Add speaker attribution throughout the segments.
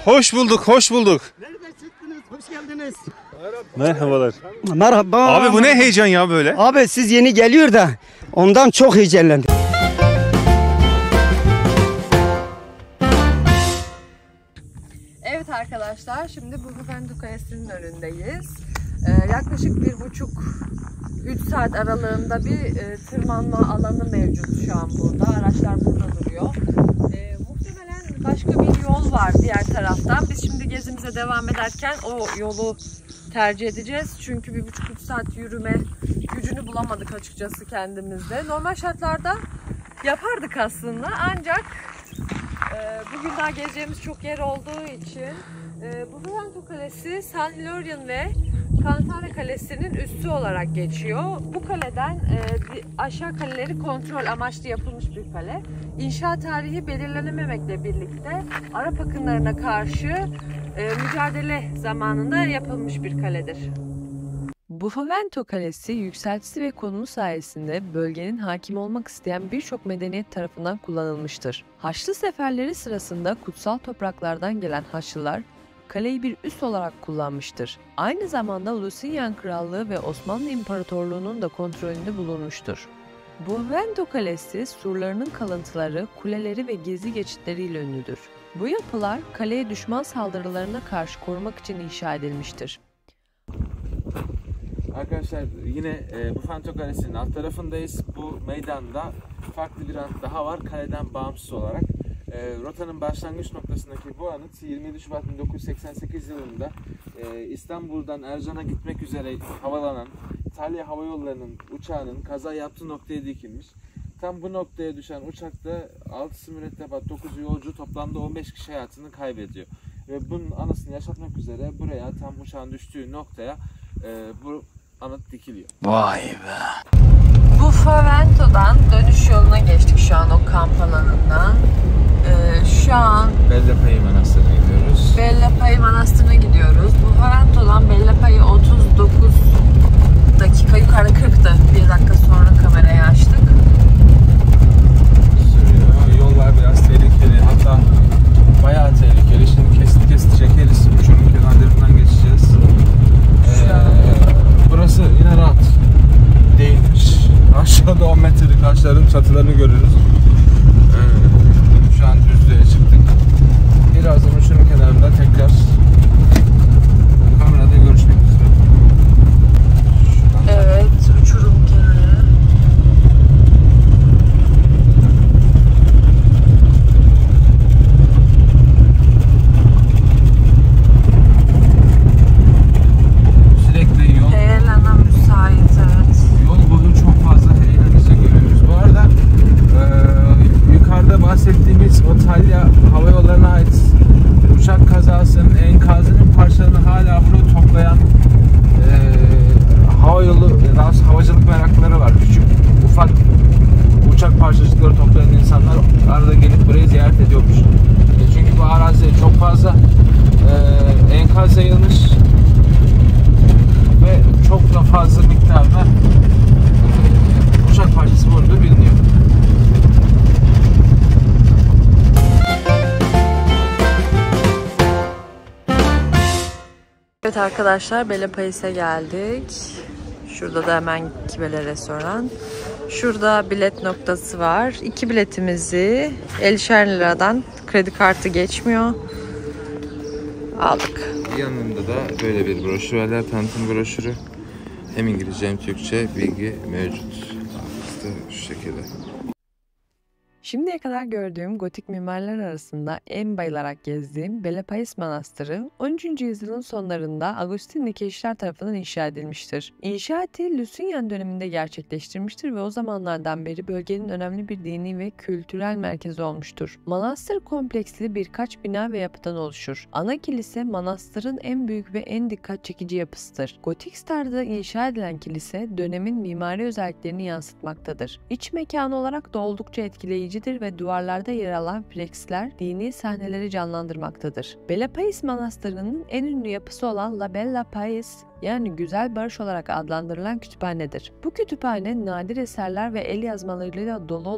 Speaker 1: Hoş bulduk, hoş bulduk.
Speaker 2: Nereden çıktınız? Hoş geldiniz.
Speaker 1: Merhabalar.
Speaker 2: Merhaba.
Speaker 1: Abi bu ne heyecan ya böyle?
Speaker 2: Abi siz yeni geliyor da ondan çok heyecanlandım.
Speaker 3: Evet arkadaşlar, şimdi Burgafento Kalesi'nin önündeyiz. Yaklaşık 1,5-3 saat aralığında bir tırmanma alanı mevcut şu an burada. Araçlar burada duruyor. Muhtemelen başka bir yol var diğer taraftan. Biz şimdi gezimize devam ederken o yolu tercih edeceğiz. Çünkü 1,5-3 saat yürüme gücünü bulamadık açıkçası kendimizde. Normal şartlarda yapardık aslında, ancak bugün daha gezeceğimiz çok yer olduğu için Burgafento Kalesi, San Florian ve Cantare Kalesi'nin üssü olarak geçiyor. Bu kaleden aşağı kaleleri kontrol amaçlı yapılmış bir kale. İnşa tarihi belirlenememekle birlikte Arap akınlarına karşı mücadele zamanında yapılmış bir kaledir. Burgafento Kalesi yükseltisi ve konumu sayesinde bölgenin hakim olmak isteyen birçok medeniyet tarafından kullanılmıştır. Haçlı seferleri sırasında kutsal topraklardan gelen Haçlılar kaleyi bir üs olarak kullanmıştır. Aynı zamanda Lusignan Krallığı ve Osmanlı İmparatorluğu'nun da kontrolünde bulunmuştur. Burgafento Kalesi surlarının kalıntıları, kuleleri ve gizli geçitleriyle ünlüdür. Bu yapılar kaleye düşman saldırılarına karşı korumak için inşa edilmiştir.
Speaker 4: Arkadaşlar yine Burgafento Kalesi'nin alt tarafındayız. Bu meydanda farklı bir anıt daha var kaleden bağımsız olarak. Rotanın başlangıç noktasındaki bu anıt 27 Şubat 1988 yılında İstanbul'dan Ercan'a gitmek üzere havalanan İtalya Hava Yolları'nın uçağının kaza yaptığı noktaya dikilmiş. Tam bu noktaya düşen uçakta 6'sı mürettebat, 9'u yolcu, toplamda 15 kişi hayatını kaybediyor. Ve bunun anısını yaşatmak üzere buraya, tam uçağın düştüğü noktaya bu anıt dikiliyor.
Speaker 1: Vay be.
Speaker 3: Burgavento'dan dönüş yoluna geçtik şu an o kamp alanından. Şu an
Speaker 4: Bellapai Manastırı'na gidiyoruz.
Speaker 3: Bellapai Manastırı'na gidiyoruz. Burgavento'dan Bellapai 39 dakika, yukarıda 40'tı. Bir dakika sonra kamerayı açtık.
Speaker 4: Yollar biraz tehlikeli, hatta bayağı tehlikeli. Şimdi kesit çekeriz. Uçurum kenarlarından geçeceğiz. Burası yine rahat değilmiş. Aşağıda 10 metrelik ağaçların çatılarını görürüz. Şu an düzlüğe çıktık. Birazdan uçurum kenarında tekrar kamerada görüşmek üzere.
Speaker 3: Evet, uçurum kenarı.
Speaker 4: Sürekli yol.
Speaker 3: Heyelana müsait, evet.
Speaker 4: Yol boyu çok fazla heyelanınızı görüyoruz. Bu arada yukarıda bahsettiğimiz o Talya Hava Yolları'na ait uçak kazasının enkazının parçalarını hala burada toplayan havacılık meraklıları var. Küçük, ufak uçak parçacıkları toplayan insanlar arada gelip burayı ziyaret ediyormuş. Çünkü bu arazi çok fazla enkaz yayılmış ve çok da fazla miktarda uçak parçası burada biliniyor.
Speaker 3: Evet arkadaşlar, Bellapai'se geldik. Şurada da hemen Kibele restoran. Şurada bilet noktası var. 2 biletimizi 50'şer liradan, kredi kartı geçmiyor, aldık.
Speaker 4: Yanında da böyle bir broşür var. Tanıtım broşürü. Hem İngilizce hem Türkçe bilgi mevcut. İşte şu şekilde.
Speaker 3: Şimdiye kadar gördüğüm gotik mimarlar arasında en bayılarak gezdiğim Bellapais Manastırı 13. yüzyılın sonlarında Agustinli keşişler tarafından inşa edilmiştir. İnşaatı Lusignan döneminde gerçekleştirmiştir ve o zamanlardan beri bölgenin önemli bir dini ve kültürel merkezi olmuştur. Manastır kompleksli birkaç bina ve yapıdan oluşur. Ana kilise manastırın en büyük ve en dikkat çekici yapısıdır. Gotik tarzda inşa edilen kilise dönemin mimari özelliklerini yansıtmaktadır. İç mekanı olarak da oldukça etkileyici ve duvarlarda yer alan freksler dini sahneleri canlandırmaktadır. Bellapais Manastırı'nın en ünlü yapısı olan La Bella Pais, yani Güzel Barış olarak adlandırılan kütüphanedir. Bu kütüphane nadir eserler ve el yazmalarıyla dolu olup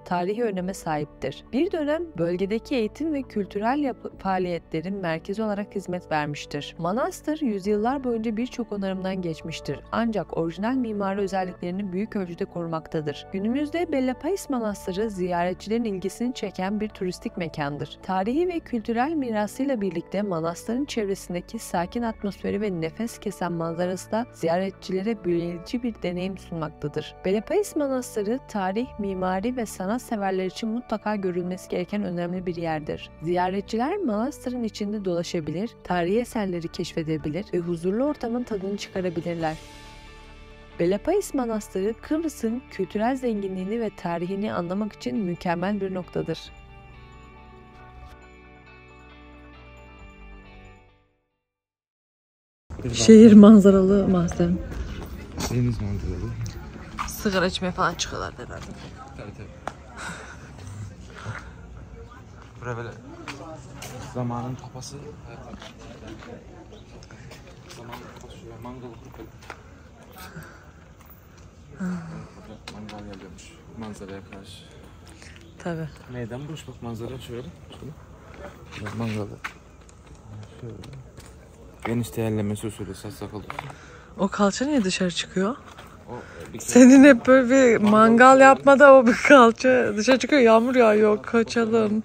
Speaker 3: tarihi öneme sahiptir. Bir dönem bölgedeki eğitim ve kültürel faaliyetlerin merkezi olarak hizmet vermiştir. Manastır yüzyıllar boyunca birçok onarımdan geçmiştir. Ancak orijinal mimari özelliklerini büyük ölçüde korumaktadır. Günümüzde Bellapais Manastırı ziyaretçilerin ilgisini çeken bir turistik mekandır. Tarihi ve kültürel mirasıyla birlikte manastırın çevresindeki sakin atmosferi ve nefes kesen manzarası da ziyaretçilere büyüleyici bir deneyim sunmaktadır. Bellapais Manastırı tarih, mimari ve sanat severler için mutlaka görülmesi gereken önemli bir yerdir. Ziyaretçiler manastırın içinde dolaşabilir, tarihi eserleri keşfedebilir ve huzurlu ortamın tadını çıkarabilirler. Bellapais Manastırı, Kıbrıs'ın kültürel zenginliğini ve tarihini anlamak için mükemmel bir noktadır. Şehir manzaralı mahzen.
Speaker 4: Deniz manzaralı.
Speaker 3: Sigara içmeye falan çıkıyorlar herhalde.
Speaker 4: Tabii. Buraya böyle zamanın tapası. Zamanın tapası şöyle mangal kurup mangal yapıyormuş manzaraya karşı.
Speaker 3: Tabii.
Speaker 4: Meydan boş bak manzara şöyle. Mangalı. Şöyle. Geniş değerlemesi usulü satsak olur.
Speaker 3: O kalça niye dışarı çıkıyor?
Speaker 4: Bir kere
Speaker 3: Senin hep böyle bir mangal yapmada o bir kalça dışarı çıkıyor. Yağmur yağıyor. Kaçalım.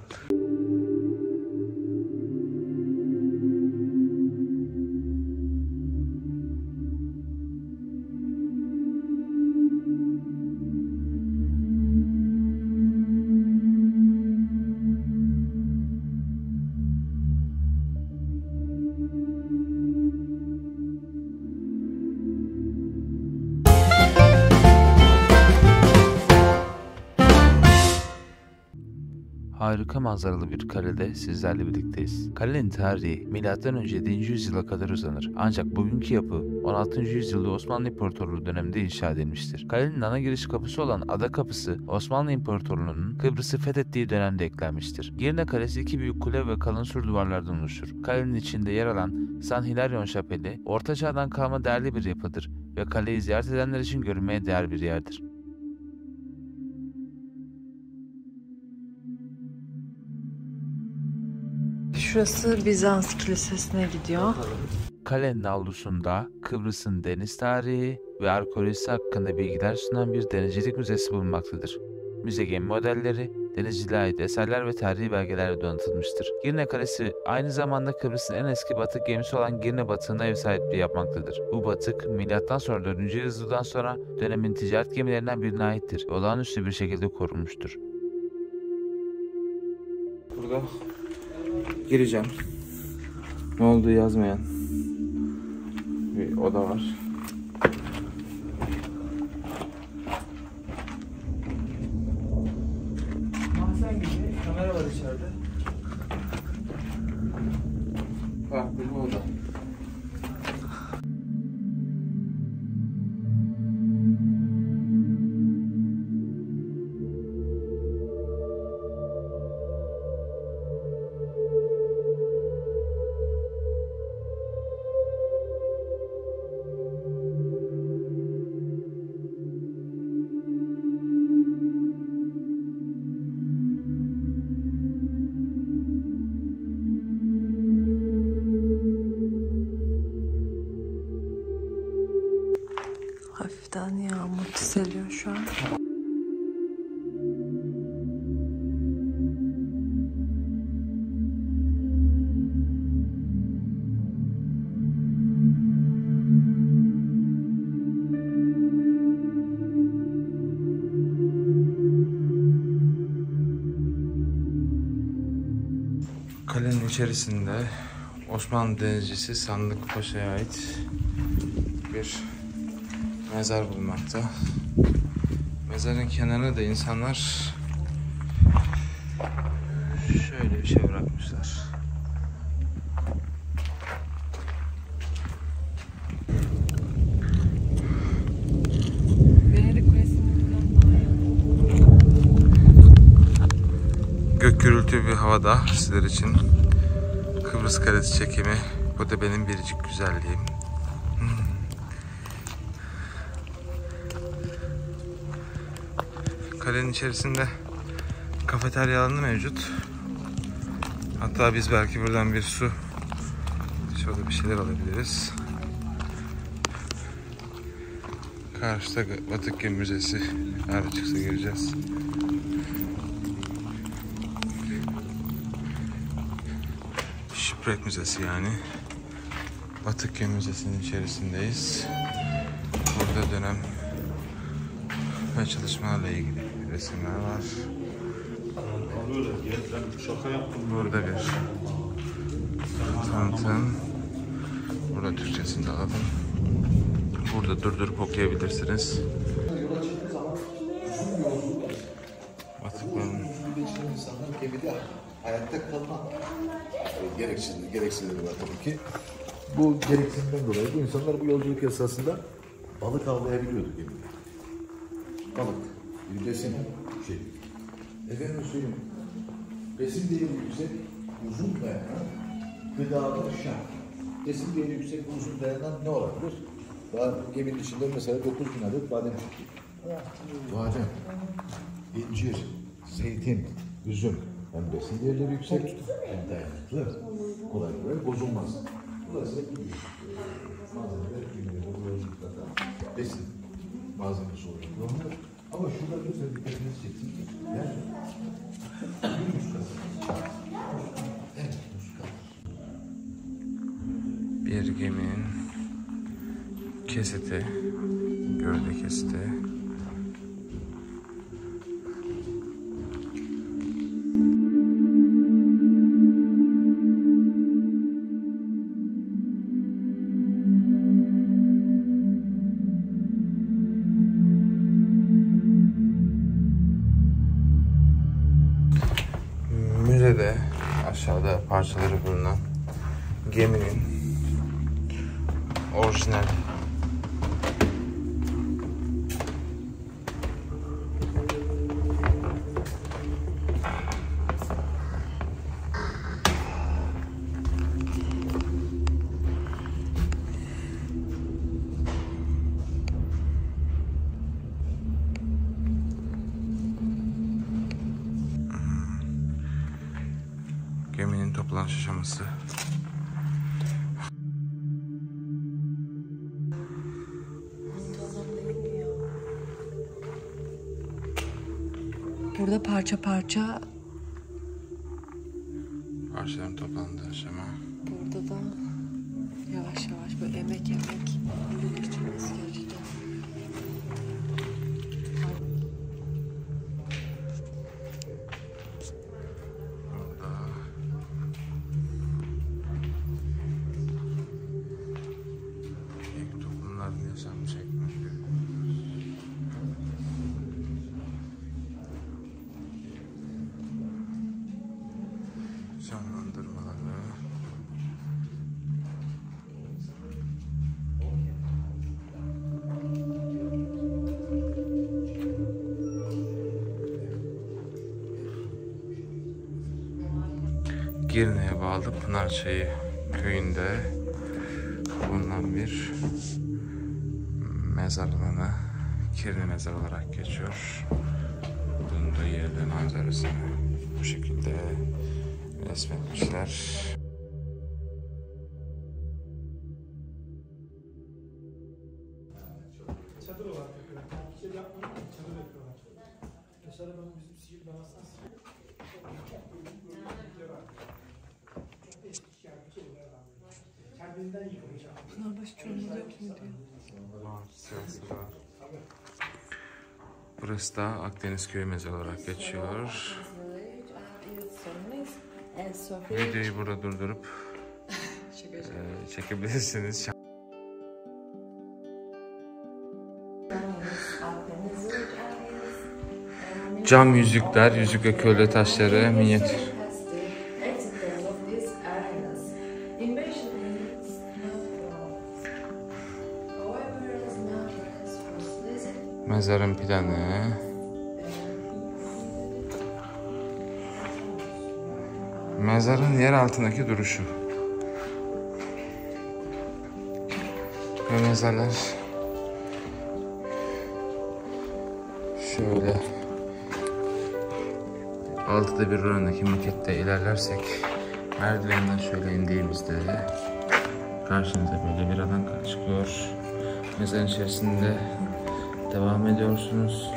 Speaker 5: Harika manzaralı bir kalede sizlerle birlikteyiz. Kalenin tarihi M.Ö. 7. yüzyıla kadar uzanır. Ancak bugünkü yapı 16. yüzyılda Osmanlı İmparatorluğu döneminde inşa edilmiştir. Kalenin ana giriş kapısı olan Ada Kapısı, Osmanlı İmparatorluğu'nun Kıbrıs'ı fethettiği dönemde eklenmiştir. Girne Kalesi iki büyük kule ve kalın sur duvarlardan oluşur. Kalenin içinde yer alan San Hilarion Şapeli, Orta Çağ'dan kalma değerli bir yapıdır ve kaleyi ziyaret edenler için görülmeye değer bir yerdir.
Speaker 3: Şurası Bizans Kilisesi'ne gidiyor.
Speaker 5: Kalenin avlusunda Kıbrıs'ın deniz tarihi ve arkeolojisi hakkında bilgiler sunan bir denizcilik müzesi bulunmaktadır. Müze gemi modelleri, denizciliğe ait eserler ve tarihi belgelerle donatılmıştır. Girne Kalesi aynı zamanda Kıbrıs'ın en eski batık gemisi olan Girne Batığı'na ev sahipliği yapmaktadır. Bu batık M.Ö. 4. yüzyıldan sonra dönemin ticaret gemilerinden birine aittir ve olağanüstü bir şekilde korunmuştur.
Speaker 4: burada gireceğim. Ne olduğu yazmayan bir oda var. Mahzen gibi kamera var içeride. Farklı bir oda.
Speaker 3: Hafiften yağmur çiseliyor şu an.
Speaker 4: Kalenin içerisinde Osmanlı denizcisi Sandık Paşa'ya ait bir mezar bulunmakta. Mezarın kenarına da insanlar şöyle bir şey bırakmışlar.
Speaker 3: Venedik Kulesi'nin daha iyi.
Speaker 4: Gök gürültü bir havada sizler için Kıbrıs Kalesi çekimi. Bu da benim biricik güzelliğim. Kalenin içerisinde
Speaker 1: Kafeterya alanı mevcut. Hatta biz belki buradan bir su, şöyle bir şeyler alabiliriz. Karşıda Batık Gemi Müzesi. Nerede çıksa gireceğiz. Shipwreck Müzesi yani. Batık Gemi Müzesi'nin içerisindeyiz. Burada dönem ve çalışmalarla ilgili resimler var. Burada bir tanıtım. Burada Türkçesini de alalım. Burada durdurup okuyabilirsiniz. Batıkların
Speaker 6: insanlar gemide hayatta kalma gereksinimleri var tabii ki. Bu gereksinimden dolayı bu insanlar bu yolculuk esasında balık avlayabiliyordu gemide. Balık, bir besin şey. Efendim söyleyeyim, besin değeri yüksek, uzun dayanan gıdalar şart. Besin değeri yüksek, uzun dayanan ne olabilir? Daha geminin içinde mesela 9.000 adet badem çıktı. Badem, incir, zeytin, üzüm. Hem besin değerleri yüksek, hem dayanıklı, kolay kolay bozulmaz. Dolayısıyla malzemeler bu yolculuklarda besin malzemesi olarak kullanılır. Ama şurada güzel dikkatinizi çeksin. Yani bir muskası. Evet, muskası.
Speaker 1: bir geminin kesiti, gövde kesiti. Müzede aşağıda parçaları bulunan geminin orijinal geminin toplanış aşaması.
Speaker 3: Burada parça parça,
Speaker 1: Parçaların toplandığı aşama.
Speaker 3: burada da yavaş yavaş böyle emek böyle geçirmesi gerçekten.
Speaker 1: Burada ilk toplumların yaşam şeklini canlandırmaları. Girne'ye bağlı Pınarçayı köyünde bulunan bir mezar alanı, Kirli Mezar olarak geçiyor. Bulunduğu yerde manzarasını bu şekilde resmetmişler.
Speaker 7: Çadır olarak yapıyorlar. Bir şey yapmıyorlar, çadır yapıyorlar. Mesela ben bizim Siirt Dağı'ndan çok eski şeyler var. Kendinden yıkılmış abi.
Speaker 3: Pınarbaşı Çorum'da yok mu diyor.
Speaker 1: Burası da Akdeniz Köyü Mezarı olarak geçiyor. Videoyu burada durdurup çekebilirsiniz. Cam yüzükler, yüzük ve köle taşları, minyatür. Mezarın planı. Mezarın yer altındaki duruşu. Ve mezarlar şöyle 6'da bir oranındaki makette ilerlersek merdivenden şöyle indiğimizde karşınıza böyle bir alan çıkıyor. Mezarın içerisinde devam ediyorsunuz.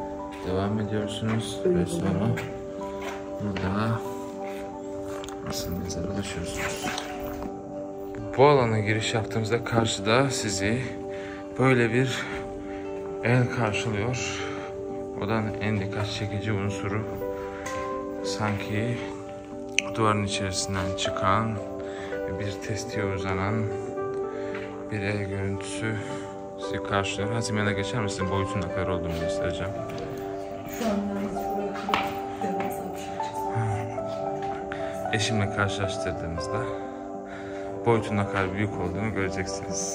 Speaker 1: Ve sonra burada asıl mezara ulaşıyorsunuz. Bu alana giriş yaptığımızda karşıda sizi böyle bir el karşılıyor. Odanın en dikkat çekici unsuru sanki duvarın içerisinden çıkan bir testiye uzanan bir el görüntüsü sizi karşılıyor. Hazim yana geçer misin? Boyutun ne kadar olduğunu göstereceğim.
Speaker 3: Şu an devasa bir şey çıksın.
Speaker 1: Eşimle karşılaştırdığımızda boyutun ne kadar büyük olduğunu göreceksiniz.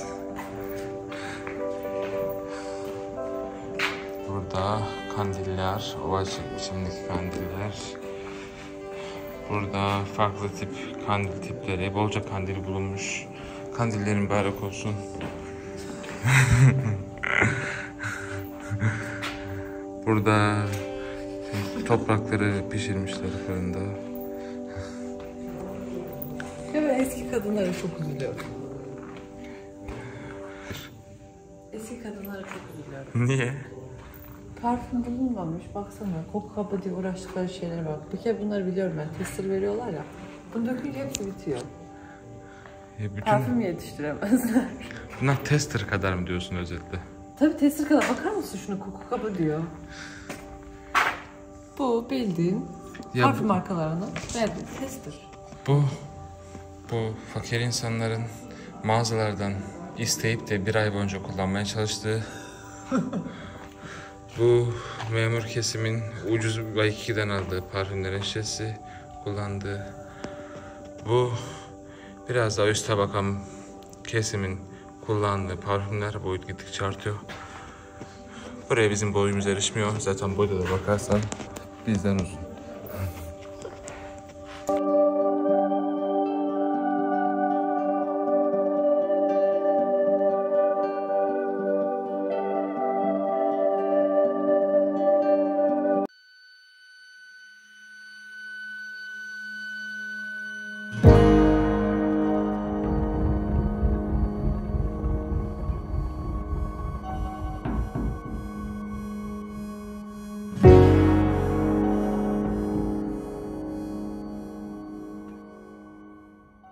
Speaker 1: Burada kandiller, oval biçimdeki kandiller. Burada farklı tip kandil tipleri, bolca kandil bulunmuş. Kandillerin mübarek olsun. Burada toprakları pişirmişler fırında.
Speaker 3: Ya ben eski kadınlara çok üzülüyorum. Eski kadınlara çok üzülüyorum.
Speaker 1: Niye?
Speaker 3: Parfüm bulunmamış, baksana. Koku kabı diye uğraştıkları şeylere bak. Bir kere bunları biliyorum ben. Tester veriyorlar ya. Bunu dökünce hepsi bitiyor. Parfüm yetiştiremezler.
Speaker 1: Bunlar tester kadar mı diyorsun özetle?
Speaker 3: Tabii tester kadar. Bakar mısın şunu, koku kabı diyor. Bu bildiğin parfüm markalarının verdiği tester.
Speaker 1: Bu fakir insanların mağazalardan isteyip de bir ay boyunca kullanmaya çalıştığı, bu memur kesimin ucuz Waikiki'den aldığı parfümlerin şişesi kullandığı, bu biraz daha üst tabaka kesimin kullandığı parfümler boyut gittikçe artıyor. Buraya bizim boyumuz erişmiyor. Zaten boyda da bakarsan bizden uzun.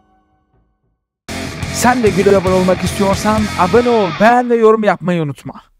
Speaker 8: Sen de güle abone olmak istiyorsan abone ol, beğen ve yorum yapmayı unutma.